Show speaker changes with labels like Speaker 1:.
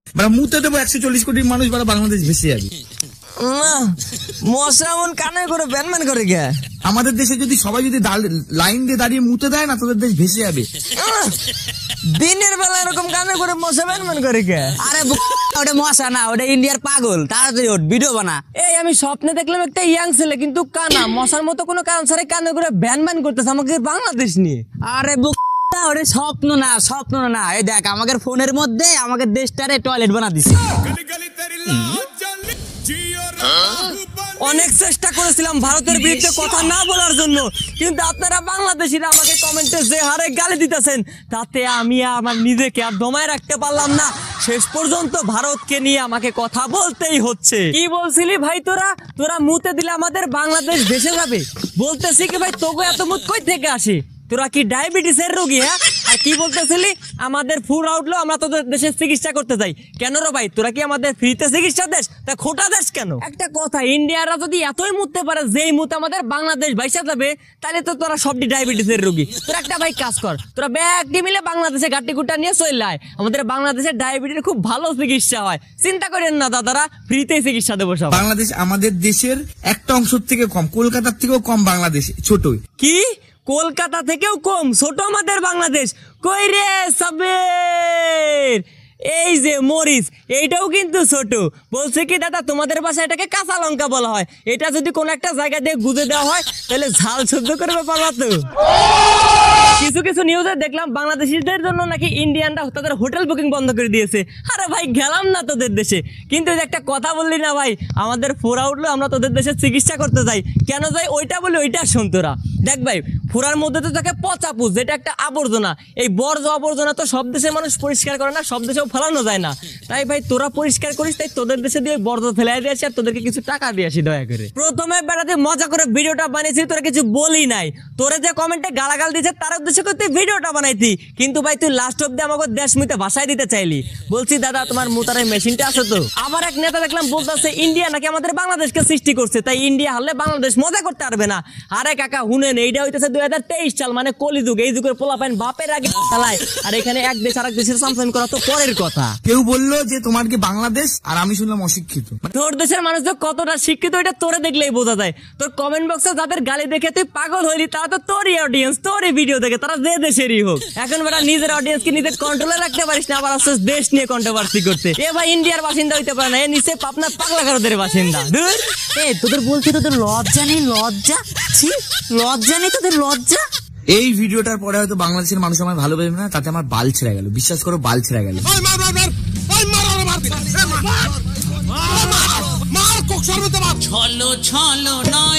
Speaker 1: মুতে দেবো 140 কোটি মানুষ, বাংলাদেশ ভেসে যাবে।
Speaker 2: মশা মন কানে করে ব্যানম্যান করে গে।
Speaker 1: আমাদের দেশে যদি সবাই যদি লাইন দিয়ে দাঁড়িয়ে মুতে দেয় না, তোদের দেশ ভেসে যাবে।
Speaker 2: দিনের বেলা এরকম কানে করে মশা ব্যানম্যান করে গে।
Speaker 3: আরে ওটা মশা না, ওটা ইন্ডিয়ার পাগল। তাড়াতাড়ি ওঠ, ভিডিও বানা।
Speaker 2: এই আমি স্বপ্নে দেখলাম একটা ইয়াং ছেলে, কিন্তু কানা, মশার মতো কোনো কারণ ছাড়াই কানে করে ব্যানম্যান করতেছে আমাকে বাংলাদেশ নিয়ে।
Speaker 3: আরে ওরে স্বপ্ন না, স্বপ্ন না। এই দেখ আমাদের ফোনের মধ্যে আমাদের দেশটারে টয়লেট বানা দিছে।
Speaker 2: অনেক চেষ্টা করেছিলাম ভারতের বিরুদ্ধে কথা না বলার জন্য, কিন্তু আপনারা বাংলাদেশিরা আমাকে কমেন্টে যে হারে গালি দিতেছেন, তাতে আমি আমার নিজেকে আর দমায় রাখতে পারলাম না। শেষ পর্যন্ত ভারতকে নিয়ে আমাকে কথা বলতেই হচ্ছে। কি বলছিলি ভাই তোরা মুতে দিলে আমাদের বাংলাদেশ ভেসে যাবে? বলতেছি কি ভাই, তোকে এত মুত কই থেকে আসে? তোরা কি ডায়াবেটিসের রোগী? হ্যাঁ, আর কি বলতেছিলি আমাদের ফুল আউটলো আমরা তোদের দেশে চিকিৎসা করতে যাই কেন রে ভাই? তোরা কি আমাদের ফ্রিতে চিকিৎসা দেশ? তা খোটা দেশ কেন? একটা কথা, ইন্ডিয়ারা যদি এতই মুততে পারে যেই মুতে আমাদের বাংলাদেশ ভাইসা যাবে, তাহলে তো তোরা সবটি ডায়াবেটিসের রোগী। তোরা একটা ভাই কাজ কর, তোরা ব্যাগটি মিলে বাংলাদেশে গাটি গুটা নিয়ে চলে আয়। আমাদের বাংলাদেশে ডায়াবেটিসের খুব ভালো চিকিৎসা হয়, চিন্তা করেন না দাদারা, ফ্রিতে চিকিৎসা দেবো সব।
Speaker 1: বাংলাদেশ আমাদের দেশের একটা অংশ থেকে কম, কলকাতার থেকেও কম বাংলাদেশ, ছোটই।
Speaker 2: কি কলকাতা থেকেও কম ছোট আমাদের বাংলাদেশ? কই রে সাবের, এই যে মরিচ, এইটাও কিন্তু ছোট। বলছে কি দাদা, তোমাদের বাসায় এটাকে কাঁচা লঙ্কা বলা হয়, এটা যদি কোন একটা জায়গা দিয়ে গুজে দেওয়া হয় তাহলে ঝাল সহ্য করবে পারবা তো? কিছু কিছু নিউজে দেখলাম বাংলাদেশিদের জন্য নাকি ইন্ডিয়ানরা তাদের হোটেল বুকিং বন্ধ করে দিয়েছে। আরে ভাই গেলাম না তোদের দেশে, কিন্তু একটা কথা বললি না ভাই, আমাদের ফোরা উঠলো আমরা তোদের দেশে চিকিৎসা করতে যাই, কেন যাই ওইটা বলি, ওইটা শোন তোরা। দেখ ভাই, ফোরার মধ্যে তো থাকে পচা পুষ, যেটা একটা আবর্জনা। এই বর্জ্য আবর্জনা তো সব দেশের মানুষ পরিষ্কার করে না, সব দেশেও ফেলানো যায় না। তাই ভাই তোরা পরিষ্কার করিস, তাই তোদের দেশে দিয়ে বর্জ্য ফেলাই দিয়ে আসি, আর তোদেরকে কিছু টাকা দিয়ে আসি দয়া করে। প্রথমে বেড়াতে মজা করে ভিডিওটা বানিয়েছি, তোরা কিছু বলি নাই। তোরা যে কমেন্টে গালাগাল দিয়েছে তার উদ্দেশ্য করে তুই ভিডিওটা বানাইতি, কিন্তু ভাই তুই লাস্ট অব্দি আমাকে দেশ মুতে ভাষায় দিতে চাইলি। বলছি দাদা তোমার মুতারের মেশিনটা আছে তো? আবার এক নেতা দেখলাম বলতেছে ইন্ডিয়া নাকি আমাদের বাংলাদেশকে সৃষ্টি করছে, তাই ইন্ডিয়া হারলে বাংলাদেশ মজা করতে পারবে না। আরে কাকা হুনেন, এইটা হইতেছে 2023 সাল, মানে কলিযুগ। এই যুগের পোলাপাইন বাপের আগে চালায়, আর এখানে এক দেশ আরেক দেশের সামসাম করা তো পরের কথা।
Speaker 1: কেউ বললো যে তোমার কি বাংলাদেশ, আর আমি শুনলাম অশিক্ষিত।
Speaker 2: তোর দেশের মানুষ যে কতটা শিক্ষিত এটা তোরে দেখলেই বোঝা যায়। তোর কমেন্ট বক্সে যাদের গালি দেখে তুই পাগল হইলি, তারা তো তোরই অডিয়েন্স, তোরই ভিডিও দেখে, তারা যে দেশেরই হোক। এখন বেটা নিজের অডিয়েন্সকে নিজের কন্ট্রোলে রাখতে পারিস না, আবার আসছিস দেশ নিয়ে কন্ট্রোভার্সি করতে। এ ভাই ইন্ডিয়ার বাসিন্দা হইতে পারে না, এ নিচে আপনার পাগলা কারোদের বাসিন্দা।
Speaker 3: তোদের বলছি তোদের লজ্জা নেই? লজ্জা লজ্জা নেই তোদের, লজ্জা?
Speaker 1: এই ভিডিওটার পরে হয়তো বাংলাদেশের মানুষ আমার ভালোবাসবে না, তাতে আমার বাল ছেড়ে গেল, বিশ্বাস করো বাল ছেড়ে গেল।
Speaker 4: ছলো ছলো না